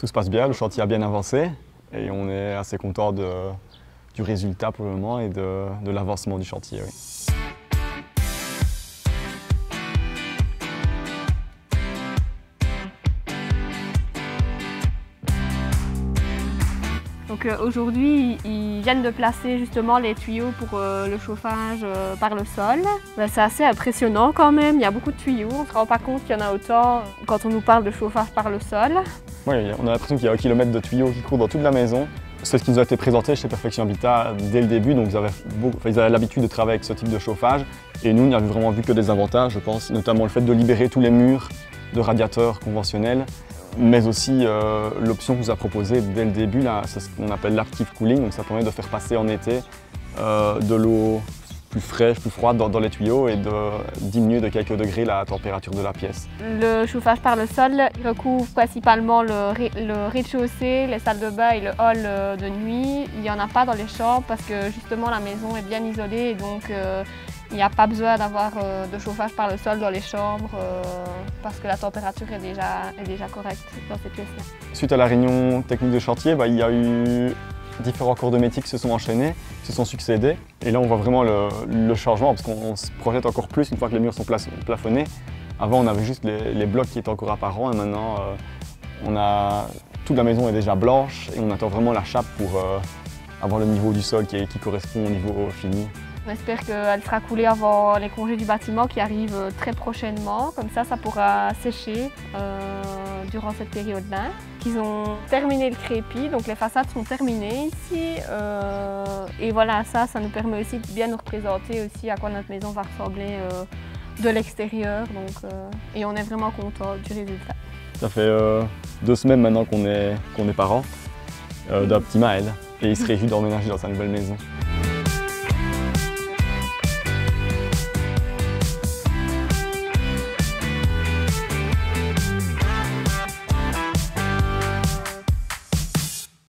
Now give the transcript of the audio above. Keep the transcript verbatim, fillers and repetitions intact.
Tout se passe bien, le chantier a bien avancé et on est assez content de, du résultat pour le moment et de, de l'avancement du chantier. Oui. Donc euh, aujourd'hui, ils viennent de placer justement les tuyaux pour euh, le chauffage euh, par le sol. Ben, c'est assez impressionnant quand même, il y a beaucoup de tuyaux, on ne se rend pas compte qu'il y en a autant quand on nous parle de chauffage par le sol. Oui, on a l'impression qu'il y a un kilomètre de tuyaux qui courent dans toute la maison. C'est ce qui nous a été présenté chez Perfection Habitat dès le début, donc ils avaient, beaucoup, enfin, ils avaient l'habitude de travailler avec ce type de chauffage. Et nous, on n'y a vraiment vu que des avantages, je pense, notamment le fait de libérer tous les murs de radiateurs conventionnels, mais aussi euh, l'option qu'on nous a proposée dès le début, c'est ce qu'on appelle l'active cooling, donc ça permet de faire passer en été euh, de l'eau plus fraîche, plus froide dans, dans les tuyaux et de diminuer de quelques degrés la température de la pièce. Le chauffage par le sol recouvre principalement le, rez, le rez-de-chaussée, les salles de bain et le hall de nuit. Il n'y en a pas dans les chambres parce que justement la maison est bien isolée et donc euh, il n'y a pas besoin d'avoir euh, de chauffage par le sol dans les chambres euh, parce que la température est déjà, est déjà correcte dans ces pièces-là. Suite à la réunion technique de chantier, bah, il y a eu différents corps de métier qui se sont enchaînés, qui se sont succédés. Et là, on voit vraiment le, le changement parce qu'on se projette encore plus une fois que les murs sont plafonnés. Avant, on avait juste les, les blocs qui étaient encore apparents et maintenant, euh, on a, toute la maison est déjà blanche et on attend vraiment la chape pour euh, avoir le niveau du sol qui, est, qui correspond au niveau fini. On espère qu'elle sera coulée avant les congés du bâtiment qui arrivent très prochainement. Comme ça, ça pourra sécher euh, durant cette période-là. Ils ont terminé le crépi, donc les façades sont terminées ici. Euh, et voilà, ça, ça nous permet aussi de bien nous représenter aussi à quoi notre maison va ressembler euh, de l'extérieur. Euh, et on est vraiment content du résultat. Ça fait euh, deux semaines maintenant qu'on est, qu'on est parents euh, d'un petit Maël et il se réjouit d'emménager dans sa nouvelle maison.